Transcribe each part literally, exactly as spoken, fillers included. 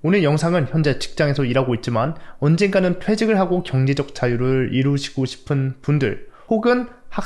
오늘 영상은 현재 직장에서 일하고 있지만 언젠가는 퇴직을 하고 경제적 자유를 이루시고 싶은 분들 혹은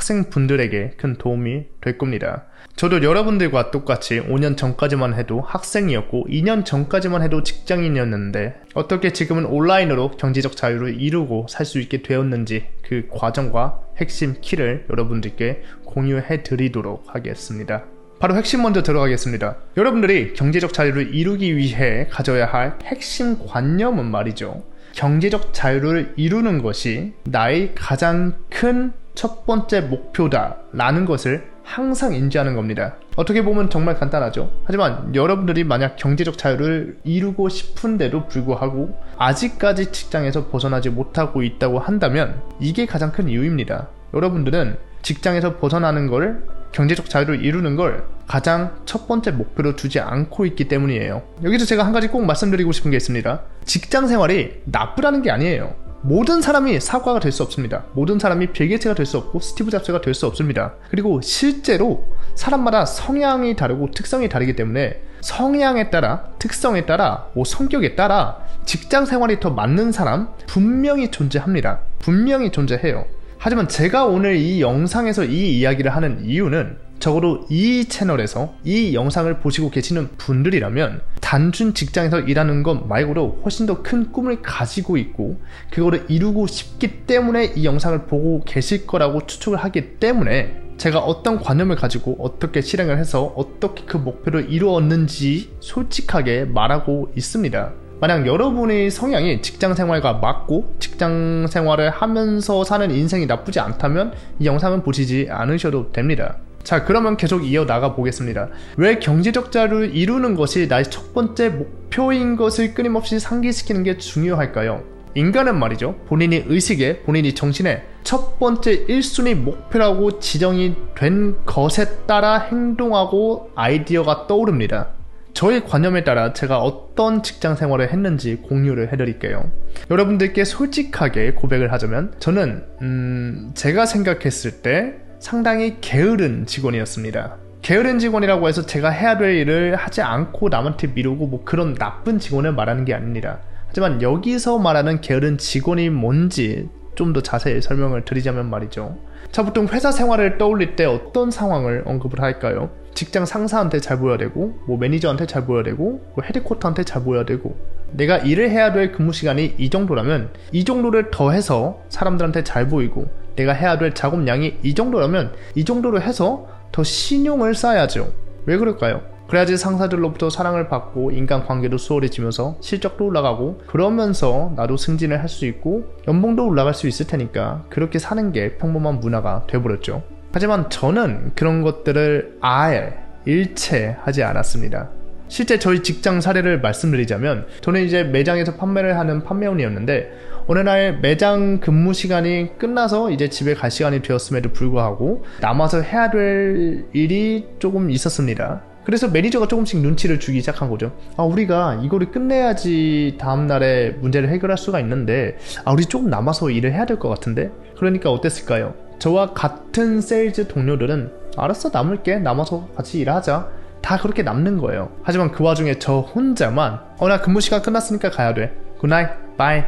학생분들에게 큰 도움이 될 겁니다. 저도 여러분들과 똑같이 오 년 전까지만 해도 학생이었고 이 년 전까지만 해도 직장인이었는데 어떻게 지금은 온라인으로 경제적 자유를 이루고 살 수 있게 되었는지 그 과정과 핵심 키를 여러분들께 공유해 드리도록 하겠습니다. 바로 핵심 먼저 들어가겠습니다. 여러분들이 경제적 자유를 이루기 위해 가져야 할 핵심 관념은 말이죠. 경제적 자유를 이루는 것이 나의 가장 큰 첫 번째 목표다 라는 것을 항상 인지하는 겁니다. 어떻게 보면 정말 간단하죠. 하지만 여러분들이 만약 경제적 자유를 이루고 싶은데도 불구하고 아직까지 직장에서 벗어나지 못하고 있다고 한다면 이게 가장 큰 이유입니다. 여러분들은 직장에서 벗어나는 걸, 경제적 자유를 이루는 걸 가장 첫 번째 목표로 두지 않고 있기 때문이에요. 여기서 제가 한 가지 꼭 말씀드리고 싶은 게 있습니다. 직장 생활이 나쁘다는 게 아니에요. 모든 사람이 사과가 될 수 없습니다. 모든 사람이 빌 게이츠가 될 수 없고 스티브 잡스가 될 수 없습니다. 그리고 실제로 사람마다 성향이 다르고 특성이 다르기 때문에 성향에 따라, 특성에 따라, 뭐 성격에 따라 직장 생활이 더 맞는 사람 분명히 존재합니다. 분명히 존재해요. 하지만 제가 오늘 이 영상에서 이 이야기를 하는 이유는 적어도 이 채널에서 이 영상을 보시고 계시는 분들이라면 단순 직장에서 일하는 것 말고도 훨씬 더 큰 꿈을 가지고 있고 그거를 이루고 싶기 때문에 이 영상을 보고 계실 거라고 추측을 하기 때문에 제가 어떤 관념을 가지고 어떻게 실행을 해서 어떻게 그 목표를 이루었는지 솔직하게 말하고 있습니다. 만약 여러분의 성향이 직장생활과 맞고 직장생활을 하면서 사는 인생이 나쁘지 않다면 이 영상은 보시지 않으셔도 됩니다. 자, 그러면 계속 이어나가 보겠습니다. 왜 경제적 자유를 이루는 것이 나의 첫 번째 목표인 것을 끊임없이 상기시키는 게 중요할까요? 인간은 말이죠, 본인이 의식에, 본인이 정신에 첫 번째 일 순위 목표라고 지정이 된 것에 따라 행동하고 아이디어가 떠오릅니다. 저의 관념에 따라 제가 어떤 직장 생활을 했는지 공유를 해드릴게요. 여러분들께 솔직하게 고백을 하자면 저는 음, 제가 생각했을 때 상당히 게으른 직원이었습니다. 게으른 직원이라고 해서 제가 해야 될 일을 하지 않고 남한테 미루고 뭐 그런 나쁜 직원을 말하는 게 아닙니다. 하지만 여기서 말하는 게으른 직원이 뭔지 좀 더 자세히 설명을 드리자면 말이죠. 자, 보통 회사 생활을 떠올릴 때 어떤 상황을 언급을 할까요? 직장 상사한테 잘 보여야 되고 뭐 매니저한테 잘 보여야 되고 뭐 헤드쿼터한테 잘 보여야 되고 내가 일을 해야 될 근무 시간이 이 정도라면 이 정도를 더해서 사람들한테 잘 보이고 내가 해야 될 작업량이 이 정도라면 이 정도로 해서 더 신용을 쌓아야죠. 왜 그럴까요? 그래야지 상사들로부터 사랑을 받고 인간관계도 수월해지면서 실적도 올라가고 그러면서 나도 승진을 할 수 있고 연봉도 올라갈 수 있을 테니까 그렇게 사는 게 평범한 문화가 돼버렸죠. 하지만 저는 그런 것들을 아예 일체하지 않았습니다. 실제 저희 직장 사례를 말씀드리자면 저는 이제 매장에서 판매를 하는 판매원이었는데 어느 날 매장 근무 시간이 끝나서 이제 집에 갈 시간이 되었음에도 불구하고 남아서 해야 될 일이 조금 있었습니다. 그래서 매니저가 조금씩 눈치를 주기 시작한 거죠. 아, 우리가 이거를 끝내야지 다음날에 문제를 해결할 수가 있는데 아, 우리 조금 남아서 일을 해야 될 것 같은데? 그러니까 어땠을까요? 저와 같은 세일즈 동료들은 알았어, 남을게, 남아서 같이 일하자, 다 그렇게 남는 거예요. 하지만 그 와중에 저 혼자만 어, 나 근무 시간 끝났으니까 가야 돼, 굿나잇, 바이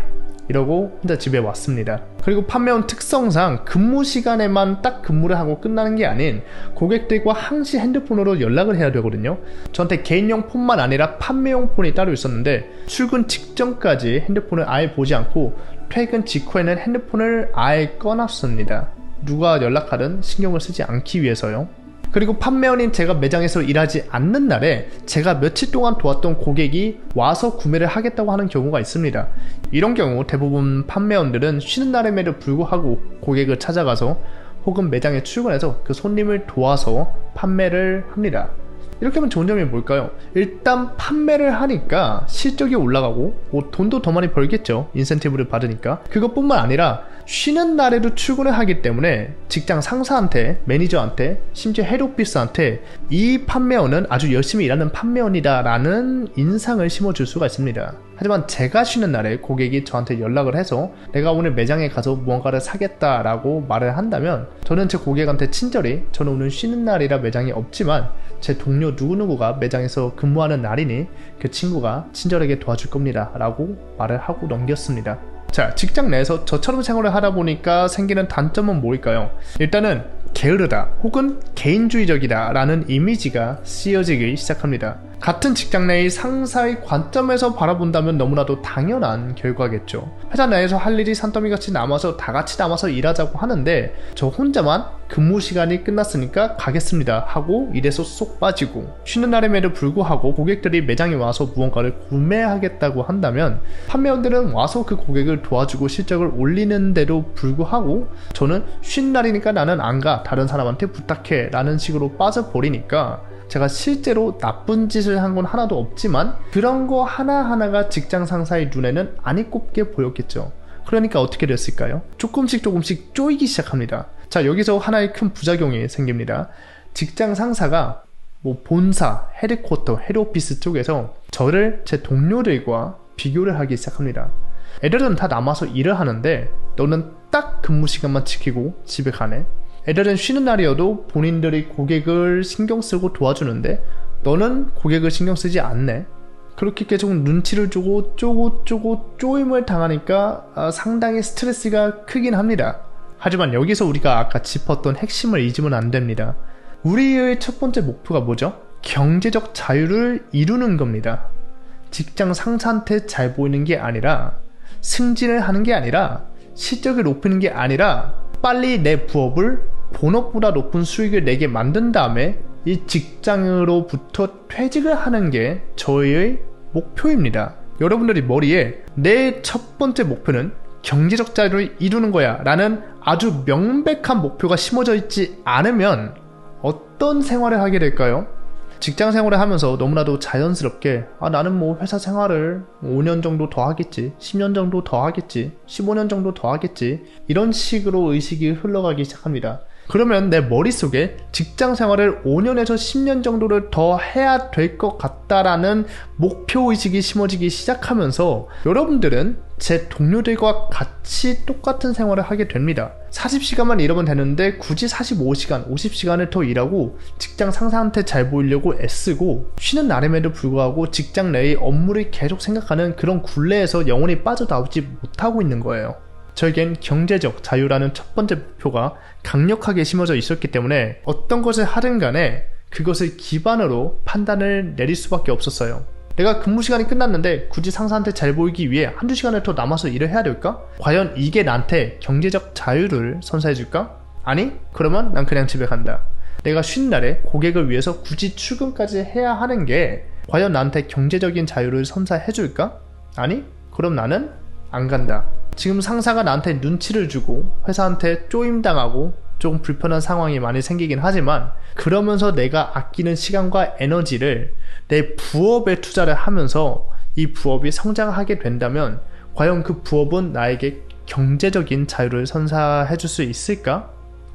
이러고 혼자 집에 왔습니다. 그리고 판매원 특성상 근무 시간에만 딱 근무를 하고 끝나는 게 아닌 고객들과 항시 핸드폰으로 연락을 해야 되거든요. 저한테 개인용 폰만 아니라 판매용 폰이 따로 있었는데 출근 직전까지 핸드폰을 아예 보지 않고 퇴근 직후에는 핸드폰을 아예 꺼놨습니다. 누가 연락하든 신경을 쓰지 않기 위해서요. 그리고 판매원인 제가 매장에서 일하지 않는 날에 제가 며칠 동안 도왔던 고객이 와서 구매를 하겠다고 하는 경우가 있습니다. 이런 경우 대부분 판매원들은 쉬는 날임에도 불구하고 고객을 찾아가서 혹은 매장에 출근해서 그 손님을 도와서 판매를 합니다. 이렇게 하면 좋은 점이 뭘까요? 일단 판매를 하니까 실적이 올라가고 뭐 돈도 더 많이 벌겠죠. 인센티브를 받으니까. 그것뿐만 아니라 쉬는 날에도 출근을 하기 때문에 직장 상사한테, 매니저한테, 심지어 헤드오피스한테 이 판매원은 아주 열심히 일하는 판매원이다 라는 인상을 심어줄 수가 있습니다. 하지만 제가 쉬는 날에 고객이 저한테 연락을 해서 내가 오늘 매장에 가서 무언가를 사겠다 라고 말을 한다면 저는 제 고객한테 친절히 저는 오늘 쉬는 날이라 매장이 없지만 제 동료 누구누구가 매장에서 근무하는 날이니 그 친구가 친절하게 도와줄 겁니다 라고 말을 하고 넘겼습니다. 자, 직장 내에서 저처럼 생활을 하다 보니까 생기는 단점은 뭘까요? 일단은 게으르다 혹은 개인주의적이다 라는 이미지가 쓰여지기 시작합니다. 같은 직장 내의 상사의 관점에서 바라본다면 너무나도 당연한 결과겠죠. 회사 내에서 할 일이 산더미같이 남아서 다 같이 남아서 일하자고 하는데 저 혼자만 근무 시간이 끝났으니까 가겠습니다 하고 일에서 쏙 빠지고, 쉬는 날임에도 불구하고 고객들이 매장에 와서 무언가를 구매하겠다고 한다면 판매원들은 와서 그 고객을 도와주고 실적을 올리는데도 불구하고 저는 쉬는 날이니까 나는 안 가, 다른 사람한테 부탁해 라는 식으로 빠져버리니까 제가 실제로 나쁜 짓을 한 건 하나도 없지만 그런 거 하나하나가 직장 상사의 눈에는 안이 꼽게 보였겠죠. 그러니까 어떻게 됐을까요? 조금씩 조금씩 쪼이기 시작합니다. 자, 여기서 하나의 큰 부작용이 생깁니다. 직장 상사가 뭐 본사, 헤드쿼터, 헤드오피스 쪽에서 저를 제 동료들과 비교를 하기 시작합니다. 애들은 다 남아서 일을 하는데 너는 딱 근무 시간만 지키고 집에 가네. 애들은 쉬는 날이어도 본인들이 고객을 신경 쓰고 도와주는데 너는 고객을 신경 쓰지 않네. 그렇게 계속 눈치를 주고 쪼고 쪼고 쪼임을 당하니까 아, 상당히 스트레스가 크긴 합니다. 하지만 여기서 우리가 아까 짚었던 핵심을 잊으면 안 됩니다. 우리의 첫 번째 목표가 뭐죠? 경제적 자유를 이루는 겁니다. 직장 상사한테 잘 보이는 게 아니라, 승진을 하는 게 아니라, 실적을 높이는 게 아니라 빨리 내 부업을 본업보다 높은 수익을 내게 만든 다음에 이 직장으로부터 퇴직을 하는 게 저의 목표입니다. 여러분들이 머리에 내 첫 번째 목표는 경제적 자유를 이루는 거야 라는 아주 명백한 목표가 심어져 있지 않으면 어떤 생활을 하게 될까요? 직장 생활을 하면서 너무나도 자연스럽게 아 나는 뭐 회사 생활을 오 년 정도 더 하겠지, 십 년 정도 더 하겠지, 십오 년 정도 더 하겠지, 이런 식으로 의식이 흘러가기 시작합니다. 그러면 내 머릿속에 직장 생활을 오 년에서 십 년 정도를 더 해야 될 것 같다라는 목표의식이 심어지기 시작하면서 여러분들은 제 동료들과 같이 똑같은 생활을 하게 됩니다. 사십 시간만 일하면 되는데 굳이 사십오 시간, 오십 시간을 더 일하고 직장 상사한테 잘 보이려고 애쓰고 쉬는 날임에도 불구하고 직장 내의 업무를 계속 생각하는 그런 굴레에서 영원히 빠져나오지 못하고 있는 거예요. 저에겐 경제적 자유라는 첫 번째 목표가 강력하게 심어져 있었기 때문에 어떤 것을 하든 간에 그것을 기반으로 판단을 내릴 수밖에 없었어요. 내가 근무 시간이 끝났는데 굳이 상사한테 잘 보이기 위해 한두 시간을 더 남아서 일을 해야 될까? 과연 이게 나한테 경제적 자유를 선사해줄까? 아니? 그러면 난 그냥 집에 간다. 내가 쉰 날에 고객을 위해서 굳이 출근까지 해야 하는 게 과연 나한테 경제적인 자유를 선사해줄까? 아니? 그럼 나는 안 간다. 지금 상사가 나한테 눈치를 주고 회사한테 쪼임당하고 조금 불편한 상황이 많이 생기긴 하지만 그러면서 내가 아끼는 시간과 에너지를 내 부업에 투자를 하면서 이 부업이 성장하게 된다면 과연 그 부업은 나에게 경제적인 자유를 선사해 줄 수 있을까?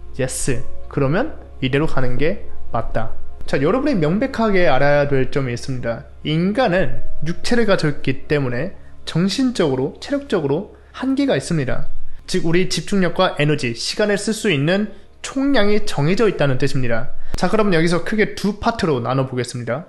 예스. 그러면 이대로 가는 게 맞다. 자, 여러분이 명백하게 알아야 될 점이 있습니다. 인간은 육체를 가졌기 때문에 정신적으로, 체력적으로 한계가 있습니다. 즉 우리 집중력과 에너지, 시간을 쓸 수 있는 총량이 정해져 있다는 뜻입니다. 자, 그럼 여기서 크게 두 파트로 나눠보겠습니다.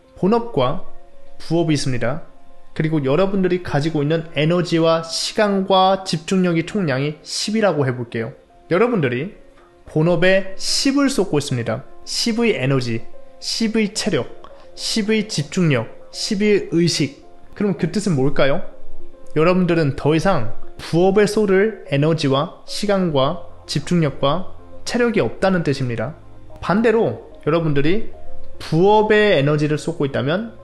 본업과 부업이 있습니다. 그리고 여러분들이 가지고 있는 에너지와 시간과 집중력의 총량이 십이라고 해볼게요. 여러분들이 본업에 십을 쏟고 있습니다. 십의 에너지, 십의 체력, 십의 집중력, 십의 의식. 그럼 그 뜻은 뭘까요? 여러분들은 더 이상 부업에 쏟을 에너지와 시간과 집중력과 체력이 없다는 뜻입니다. 반대로 여러분들이 부업에 에너지를 쏟고 있다면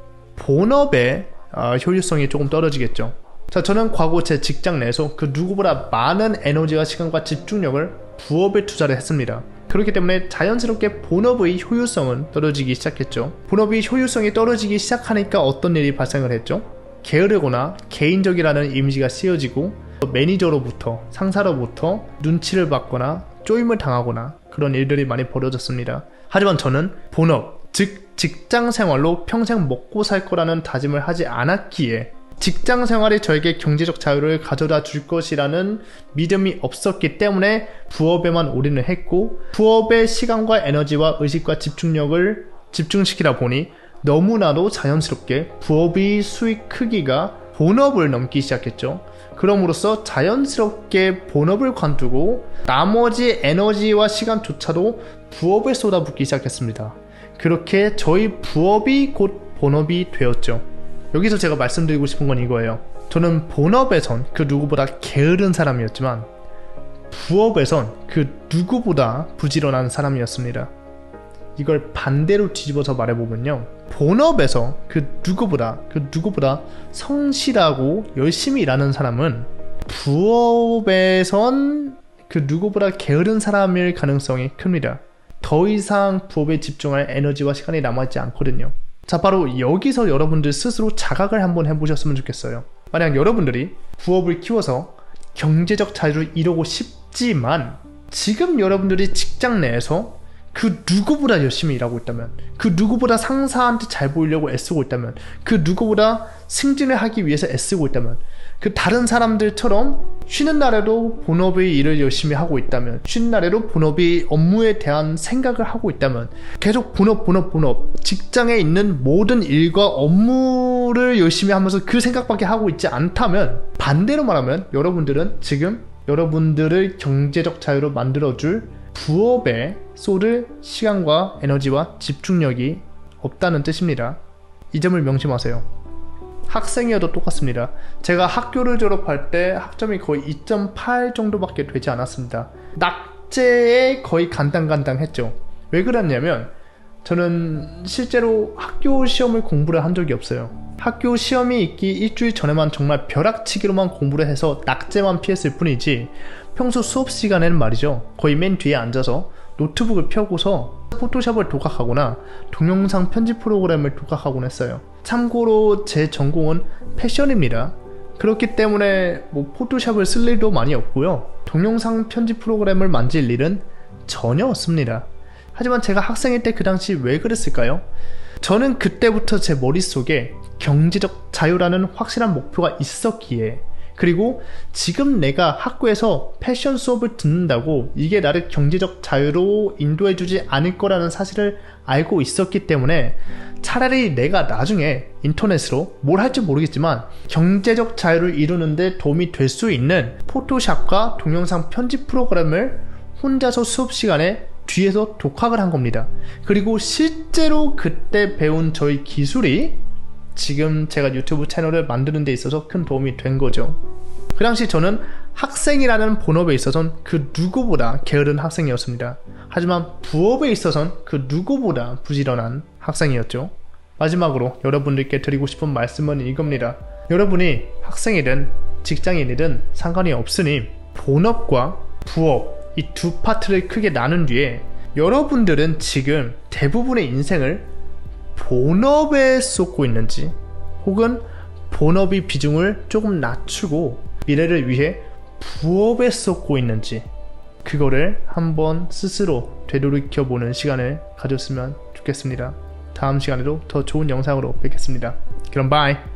본업의 어, 효율성이 조금 떨어지겠죠. 자, 저는 과거 제 직장 내에서 그 누구보다 많은 에너지와 시간과 집중력을 부업에 투자를 했습니다. 그렇기 때문에 자연스럽게 본업의 효율성은 떨어지기 시작했죠. 본업의 효율성이 떨어지기 시작하니까 어떤 일이 발생을 했죠? 게으르거나 개인적이라는 이미지가 씌워지고 매니저로부터, 상사로부터 눈치를 받거나 쪼임을 당하거나 그런 일들이 많이 벌어졌습니다. 하지만 저는 본업, 즉 직장 생활로 평생 먹고 살 거라는 다짐을 하지 않았기에 직장 생활이 저에게 경제적 자유를 가져다 줄 것이라는 믿음이 없었기 때문에 부업에만 올인을 했고, 부업의 시간과 에너지와 의식과 집중력을 집중시키다 보니 너무나도 자연스럽게 부업의 수익 크기가 본업을 넘기 시작했죠. 그럼으로써 자연스럽게 본업을 관두고 나머지 에너지와 시간조차도 부업에 쏟아붓기 시작했습니다. 그렇게 저희 부업이 곧 본업이 되었죠. 여기서 제가 말씀드리고 싶은 건 이거예요. 저는 본업에선 그 누구보다 게으른 사람이었지만 부업에선 그 누구보다 부지런한 사람이었습니다. 이걸 반대로 뒤집어서 말해보면요, 본업에서 그 누구보다 그 누구보다 성실하고 열심히 일하는 사람은 부업에선 그 누구보다 게으른 사람일 가능성이 큽니다. 더 이상 부업에 집중할 에너지와 시간이 남아있지 않거든요. 자, 바로 여기서 여러분들 스스로 자각을 한번 해보셨으면 좋겠어요. 만약 여러분들이 부업을 키워서 경제적 자유를 이루고 싶지만 지금 여러분들이 직장 내에서 그 누구보다 열심히 일하고 있다면, 그 누구보다 상사한테 잘 보이려고 애쓰고 있다면, 그 누구보다 승진을 하기 위해서 애쓰고 있다면, 그 다른 사람들처럼 쉬는 날에도 본업의 일을 열심히 하고 있다면, 쉬는 날에도 본업의 업무에 대한 생각을 하고 있다면, 계속 본업 본업 본업 직장에 있는 모든 일과 업무를 열심히 하면서 그 생각밖에 하고 있지 않다면, 반대로 말하면 여러분들은 지금 여러분들을 경제적 자유로 만들어줄 부업에 쏟을 시간과 에너지와 집중력이 없다는 뜻입니다. 이 점을 명심하세요. 학생이어도 똑같습니다. 제가 학교를 졸업할 때 학점이 거의 이 점 팔 정도밖에 되지 않았습니다. 낙제에 거의 간당간당했죠. 왜 그랬냐면 저는 실제로 학교 시험을 공부를 한 적이 없어요. 학교 시험이 있기 일주일 전에만 정말 벼락치기로만 공부를 해서 낙제만 피했을 뿐이지, 평소 수업 시간에는 말이죠, 거의 맨 뒤에 앉아서 노트북을 펴고서 포토샵을 독학하거나 동영상 편집 프로그램을 독학하곤 했어요. 참고로 제 전공은 패션입니다. 그렇기 때문에 뭐 포토샵을 쓸 일도 많이 없고요, 동영상 편집 프로그램을 만질 일은 전혀 없습니다. 하지만 제가 학생일 때 그 당시 왜 그랬을까요? 저는 그때부터 제 머릿속에 경제적 자유라는 확실한 목표가 있었기에, 그리고 지금 내가 학교에서 패션 수업을 듣는다고 이게 나를 경제적 자유로 인도해주지 않을 거라는 사실을 알고 있었기 때문에 차라리 내가 나중에 인터넷으로 뭘 할지 모르겠지만 경제적 자유를 이루는데 도움이 될 수 있는 포토샵과 동영상 편집 프로그램을 혼자서 수업 시간에 뒤에서 독학을 한 겁니다. 그리고 실제로 그때 배운 저희 기술이 지금 제가 유튜브 채널을 만드는 데 있어서 큰 도움이 된 거죠. 그 당시 저는 학생이라는 본업에 있어서는 그 누구보다 게으른 학생이었습니다. 하지만 부업에 있어서는 그 누구보다 부지런한 학생이었죠. 마지막으로 여러분들께 드리고 싶은 말씀은 이겁니다. 여러분이 학생이든 직장인이든 상관이 없으니 본업과 부업 이 두 파트를 크게 나눈 뒤에 여러분들은 지금 대부분의 인생을 본업에 쏟고 있는지, 혹은 본업의 비중을 조금 낮추고 미래를 위해 부업에 쏟고 있는지, 그거를 한번 스스로 되돌이켜보는 시간을 가졌으면 좋겠습니다. 다음 시간에도 더 좋은 영상으로 뵙겠습니다. 그럼 바이!